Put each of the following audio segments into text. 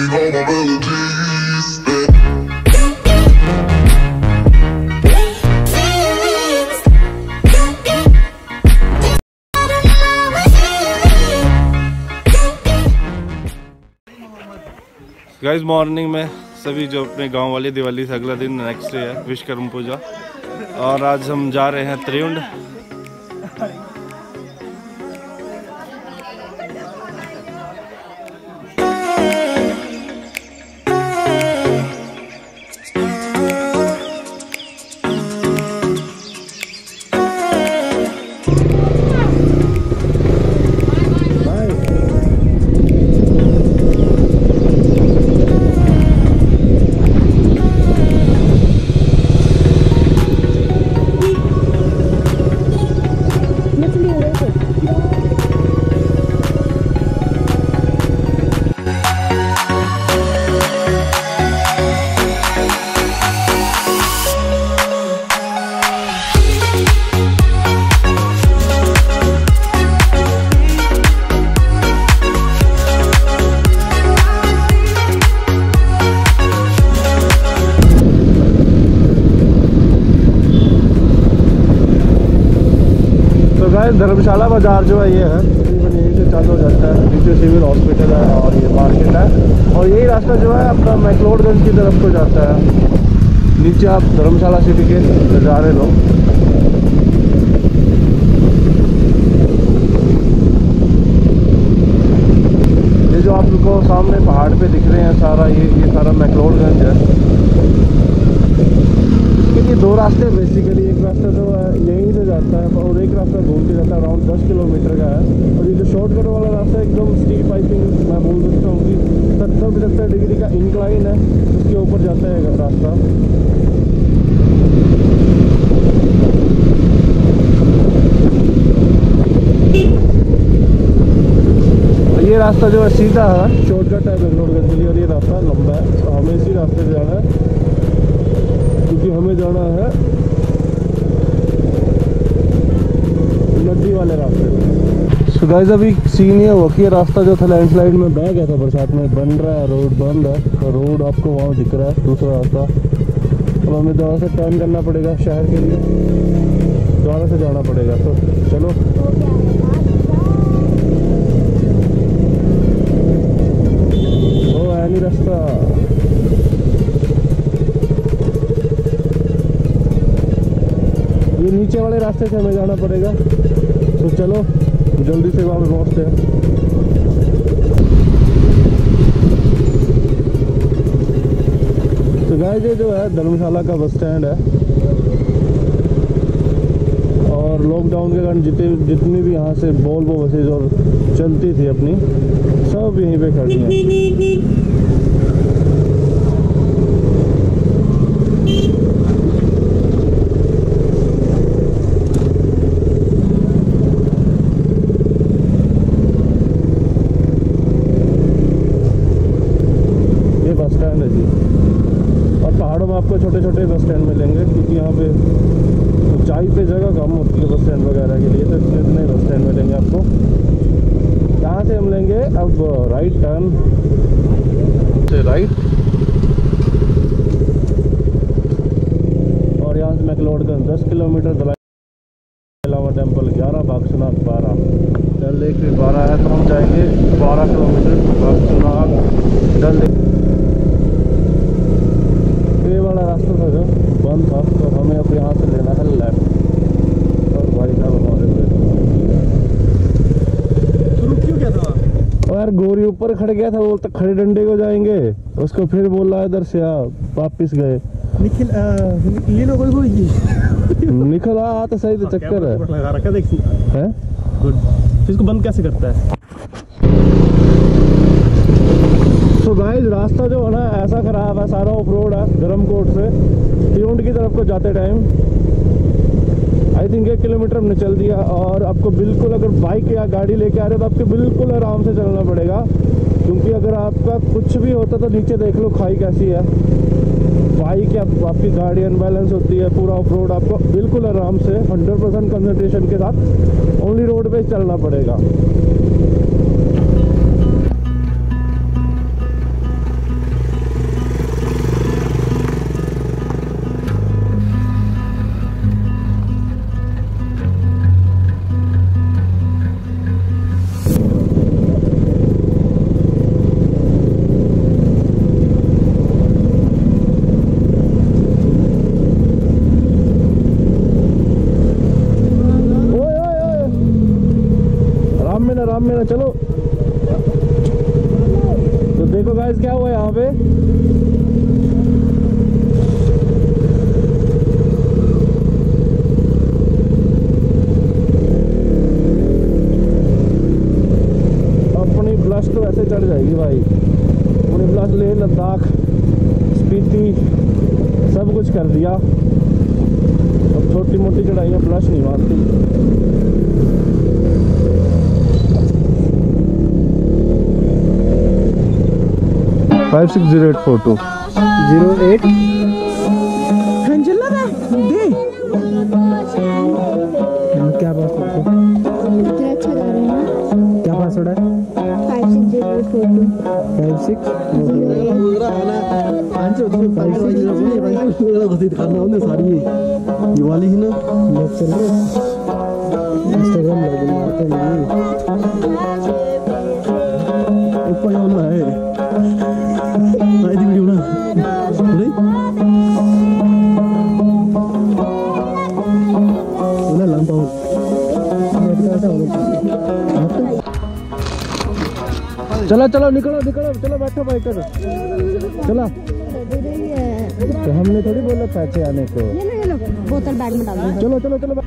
all my melodies. Guys morning में सभी जो अपने गांव वाले दिवाली से अगला दिन नेक्स्ट डे है विश्वकर्मा पूजा, और आज हम जा रहे हैं त्रियुंड। धर्मशाला बाजार जो है ये है तकरीबन यहीं से चालू हो जाता है, नीचे सिविल हॉस्पिटल है और ये मार्केट है, और यही रास्ता जो है अपना मैक्लोडगंज की तरफ को जाता है। नीचे आप धर्मशाला सिटी के नज़ारे लो। ये जो आपको सामने पहाड़ पे दिख रहे हैं सारा ये सारा मैक्लोडगंज है। ये दो रास्ते बेसिकली, एक रास्ता जो है यहीं से जाता है और एक रास्ता घूम के जाता है, अराउंड 10 किलोमीटर का है। और ये जो शॉर्टकट वाला रास्ता है एकदम स्टीप, आई थिंक मैं बोल सकता हूँ कि 70-75 डिग्री का इंक्लाइन है, उसके ऊपर जाता है रास्ता। ये रास्ता जो है सीधा है, शॉर्टकट है बेंगलोर के लिए, और ये रास्ता लंबा है, तो हमें इसी रास्ते से जाना है क्योंकि हमें जाना है नदी वाले रास्ते। सो गाइस अभी सीन ये हुआ कि ये रास्ता जो था लैंडस्लाइड में बह गया था बरसात में, बन रहा है, रोड बंद है, तो रोड आपको वहाँ दिख रहा है दूसरा रास्ता। अब हमें दोबारा से टर्न करना पड़ेगा शहर के लिए, दोबारा से जाना पड़ेगा। तो चलो वो है नहीं रास्ता। ये नीचे वाले रास्ते से हमें जाना पड़ेगा, तो चलो जल्दी से वहाँ पे पहुँचते हैं। तो गाइस ये जो है धर्मशाला का बस स्टैंड है, और लॉकडाउन के कारण जितनी भी यहाँ से वोल्वो बसेज और चलती थी अपनी, सब यहीं पे खड़ी हैं। आपको छोटे छोटे बस स्टैंड मिलेंगे क्योंकि यहाँ पे ऊंचाई पे जगह कम होती है बस स्टैंड वगैरह के लिए, तो इतने बस स्टैंड मिलेंगे आपको। यहाँ से हम लेंगे अब राइट टर्न से राइट, और यहाँ से McLeodganj 10 kilometre, Dalai temple 11, Bhagsunag 12, Dal lake 12 है, तो हम जाएंगे 12 किलोमीटर बागसुनाग डल लेक। ये वाला रास्ता था जो बंद था, तो हमें अब यहाँ से लेना है लेफ्ट। और भाई साहब हमारे शुरू क्यों क्या था? और यार गोरी ऊपर खड़ गया था, बोलता खड़े डंडे को जाएंगे, उसको फिर बोल रहा है इधर से आप वापिस गए। निखिल निखिल तो सही तो चक्कर है। इसको बंद कैसे करता है? तो गाइस रास्ता जो है ना ऐसा खराब है, सारा ऑफ रोड है धर्मकोट से त्रियुंड की तरफ को जाते टाइम। आई थिंक 1 किलोमीटर हमने चल दिया, और आपको बिल्कुल अगर बाइक या गाड़ी लेके आ रहे हो तो आपको बिल्कुल आराम से चलना पड़ेगा, क्योंकि अगर आपका कुछ भी होता तो नीचे देख लो खाई कैसी है। बाइक या आपकी गाड़ी अनबैलेंस होती है, पूरा ऑफ रोड आपको बिल्कुल आराम से 100% कंसंट्रेशन के साथ ओनली रोड पे चलना पड़ेगा। चलो। तो देखो गाइस क्या हुआ यहाँ पे, अपनी ब्लश तो ऐसे चढ़ जाएगी भाई, अपनी ब्लश लेह लद्दाख स्पीति सब कुछ कर दिया। अब छोटी मोटी चढ़ाइयाँ ब्लश नहीं मारती। फाइव 60842 08 क्या पासवर्ड इतना अच्छा गा रहे हैं ना। क्या पासवर्ड है? 560842 इंस्टाग्राम लॉगिन मारते चलो चलो निकलो निकलो, चलो बैठो बाइक पर चला। तो हमने थोड़ी बोला पैसे आने को। ये लो बोतल बैग में डाल दो। चलो चलो चलो।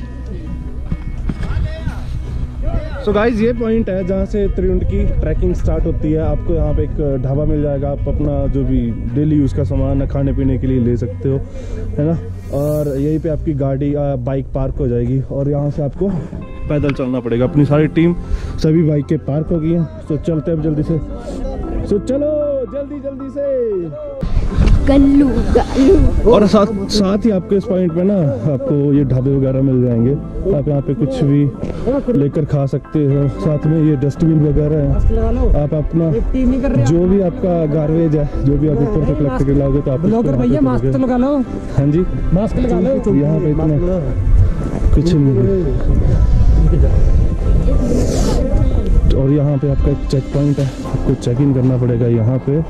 सो गाइज ये पॉइंट है जहाँ से त्रिउंड की ट्रैकिंग स्टार्ट होती है। आपको यहाँ पे एक ढाबा मिल जाएगा, आप अपना जो भी डेली यूज़ का सामान है खाने पीने के लिए ले सकते हो, है ना। और यहीं पे आपकी गाड़ी बाइक पार्क हो जाएगी और यहाँ से आपको पैदल चलना पड़ेगा। अपनी सारी टीम सभी बाइकें पार्क हो गई हैं, तो चलते हैं जल्दी से। सो चलो जल्दी जल्दी से। गल्लू गल्लू। और साथ ही आपको इस पॉइंट पे ना आपको ये ढाबे वगैरह मिल जाएंगे, आप यहाँ पे कुछ भी लेकर खा सकते हो। साथ में ये डस्टबिन वगैरह है, आप अपना जो भी आपका गार्बेज है जो भी आप ऊपर से कलेक्ट कर लाओगे तो आप मास्क लगा लो। हाँ जी मास्क लगा लो। यहाँ पे इतना कुछ नहीं। और यहाँ पे आपका एक चेक पॉइंट है, आपको चेक इन करना पड़ेगा यहाँ पे,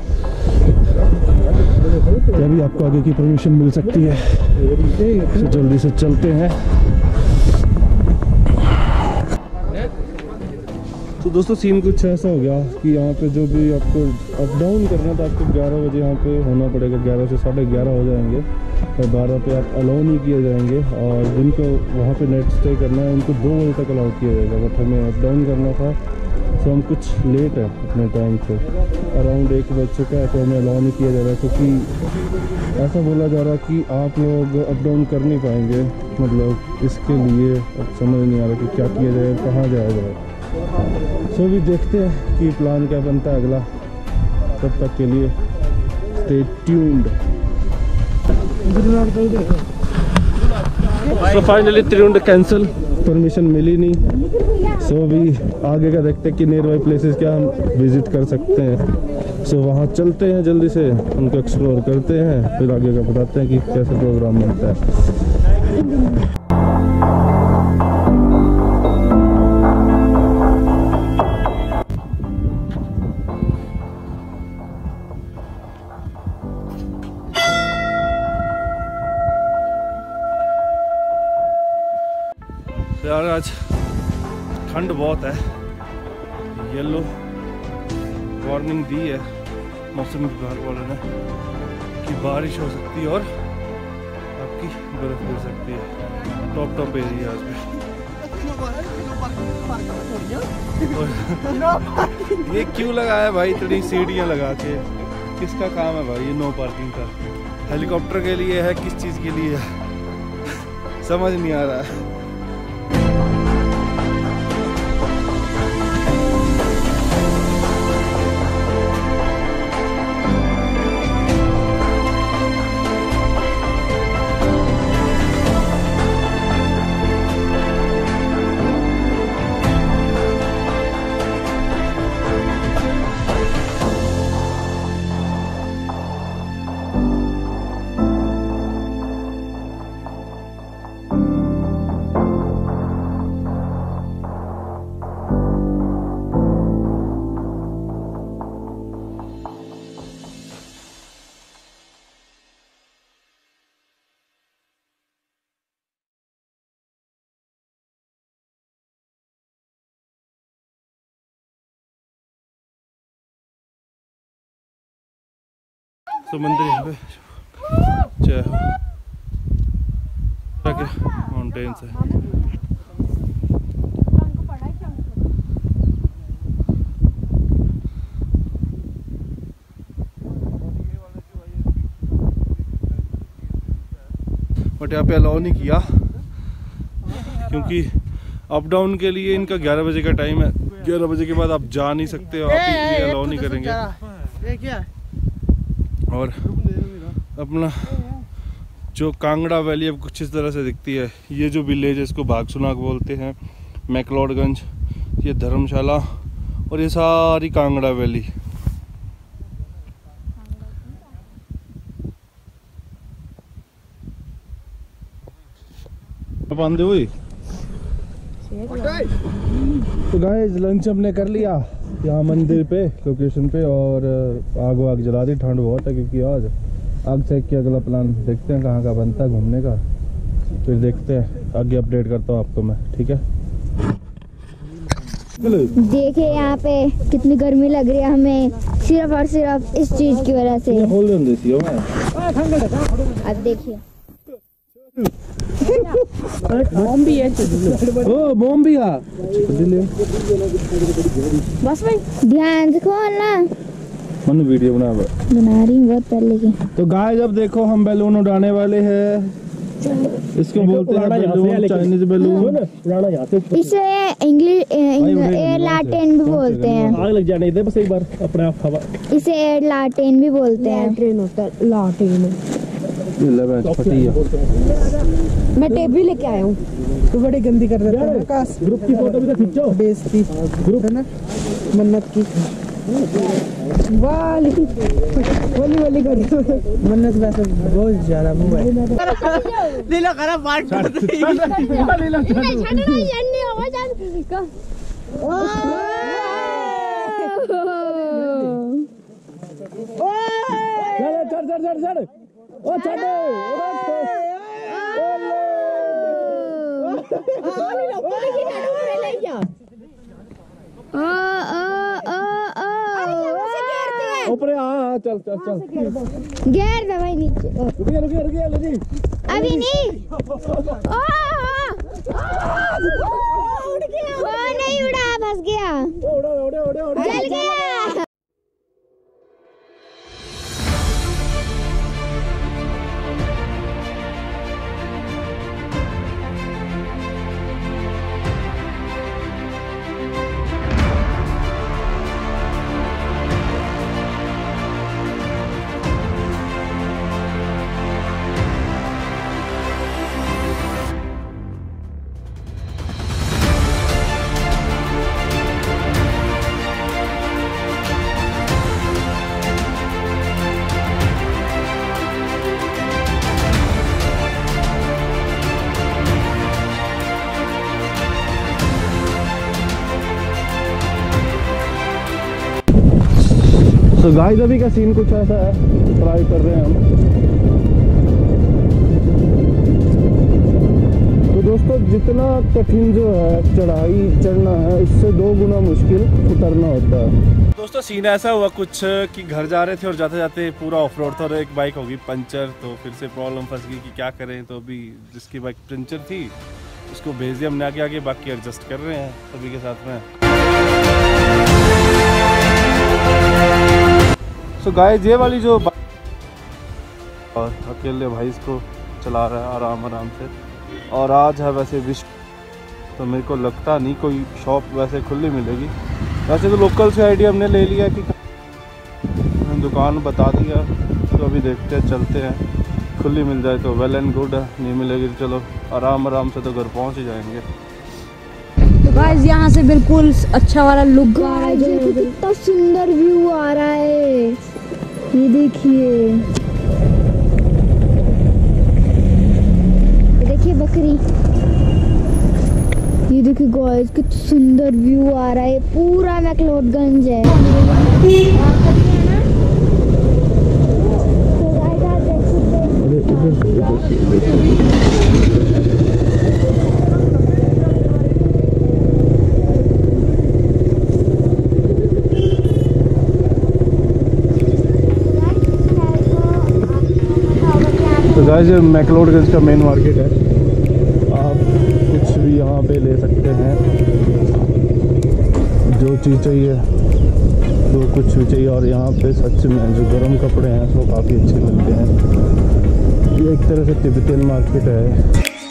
तभी आपको आगे की परमिशन मिल सकती है। तो जल्दी से चलते हैं। तो दोस्तों सीन कुछ ऐसा हो गया कि यहाँ पे जो भी आपको अप डाउन करना था आपको 11 बजे यहाँ पे होना पड़ेगा। 11 से 11:30 हो जाएंगे और 12 पे आप अलाउ नहीं किए जाएंगे। और जिनको वहाँ पे नेट स्टे करना है उनको 2 बजे तक अलाउ किया जाएगा। बट हमें अप डाउन करना था तो हम कुछ लेट है अपने टाइम से, अराउंड 1 बज चुका है, तो हमें अलाउ नहीं किया जा रहा क्योंकि ऐसा बोला जा रहा कि आप लोग अप डाउन कर नहीं पाएंगे। मतलब इसके लिए अब समझ नहीं आ रहा कि क्या किया जाए, कहाँ जाया जाए। सो भी देखते हैं कि प्लान क्या बनता है अगला। तब तक के लिए stay tuned. So finally Triund cancel, permission मिली नहीं। सो भी आगे का देखते हैं कि नियर बाई प्लेसेस क्या हम विजिट कर सकते हैं। सो वहाँ चलते हैं जल्दी से, उनको एक्सप्लोर करते हैं, फिर आगे का बताते हैं कि कैसे प्रोग्राम बनता है। यार आज ठंड बहुत है, येलो वार्निंग दी है मौसम विभाग वालों ने कि बारिश हो सकती है और आपकी बर्फ गिर सकती है। टॉप एरियाज में ये क्यों लगाया है भाई इतनी सीढ़ियाँ लगा के? किसका काम है भाई ये नो पार्किंग का? हेलीकॉप्टर के लिए है, किस चीज़ के लिए है समझ नहीं आ रहा है। तो मंदिर यहाँ पे जय हो माउंटेन्स है। बट यहाँ पे अलाउ नहीं किया क्योंकि अप डाउन के लिए इनका 11 बजे का टाइम है। 11 बजे के बाद आप जा नहीं सकते हो, आप ये अलाउ नहीं करेंगे। और अपना जो कांगड़ा वैली अब कुछ इस तरह से दिखती है। ये जो विलेज है इसको भागसुनाग बोलते हैं, मैकलॉडगंज, ये धर्मशाला और ये सारी कांगड़ा वैली। बांधे हुई। तो गाइस लंच हमने कर लिया यहाँ मंदिर पे लोकेशन पे और आग वाग जला दी। ठंड बहुत है क्योंकि आज आग चेक किया। अगला प्लान देखते हैं कहाँ का बनता है घूमने का, फिर देखते हैं आगे अपडेट करता हूँ आपको मैं, ठीक है। देखिए यहाँ पे कितनी गर्मी लग रही है हमें, सिर्फ और सिर्फ इस चीज की वजह से। अब देखिए बॉम्ब भी है। ओ बॉम्ब भी है। बस भाई ध्यान से खोलना। मैंने वीडियो बना रही हूँ बहुत पहले की। तो गाइस अब देखो हम बैलून उड़ाने वाले हैं। इसको बोलते हैं बैलून, चाइनीज बैलून। इसे इंग्लिश एयर लाटेन भी बोलते हैं। आग लग जाने दे बस एक बार अपने आप हवा। इसे एयर लाटेन भी बोलते हैं। ट्रेन होता है लाटेन। मैं टेप भी लेके आया हूँ। तो बड़ी गंदी कर रहे थे आकाश। ग्रुप की फोटो भी तो खींचो। बेइज्जती ग्रुप है ना, मन्नत की वाली वाली कर मन्नत वैसे बहुत ज्यादा वो है। ले लो करा पार्ट ले लो चढ़ ओ चढ़ो ऊपर। हाँ चल चल चल गिर दे भाई नीचे। रुकिए अभी नहीं। वो नहीं उड़ा, फंस गया, जल गया। तो गाइस अभी का सीन कुछ ऐसा है, ट्राई कर रहे हैं हम। तो दोस्तों जितना कठिन जो है चढ़ाई चढ़ना है उससे 2 गुना मुश्किल उतरना होता है। दोस्तों सीन ऐसा हुआ कुछ कि घर जा रहे थे और जाते जाते पूरा ऑफ रोड था और एक बाइक होगी पंचर, तो फिर से प्रॉब्लम फंस गई कि क्या करें। तो अभी जिसकी बाइक पंचर थी उसको भेज दिया हमने आगे आगे, बाकी एडजस्ट कर रहे हैं सभी के साथ में। तो गाइस ये वाली जो और अकेले भाई इसको चला रहा है आराम आराम से। और आज है वैसे विश, तो मेरे को लगता नहीं कोई शॉप वैसे खुली मिलेगी। वैसे तो लोकल से आइडिया हमने ले लिया कि दुकान बता दिया, तो अभी देखते हैं चलते हैं। खुली मिल जाए तो वेल एंड गुड है, नहीं मिलेगी तो चलो आराम आराम से तो घर पहुंच ही जाएंगे। तो गाइस यहाँ से बिल्कुल अच्छा वाला लुक आ रहा है, जो कितना सुंदर व्यू आ रहा है, ये देखिए। देखिए बकरी, ये देखिए गाइस कितना सुंदर व्यू आ रहा है, पूरा मैकलोडगंज है। गाइस ये मैक्लोडगंज का मेन मार्केट है, आप कुछ भी यहाँ पे ले सकते हैं, जो चीज़ चाहिए, जो कुछ भी चाहिए। और यहाँ पे सच में जो गर्म कपड़े हैं वो काफ़ी अच्छे मिलते हैं। ये एक तरह से तिब्बतियन मार्केट है।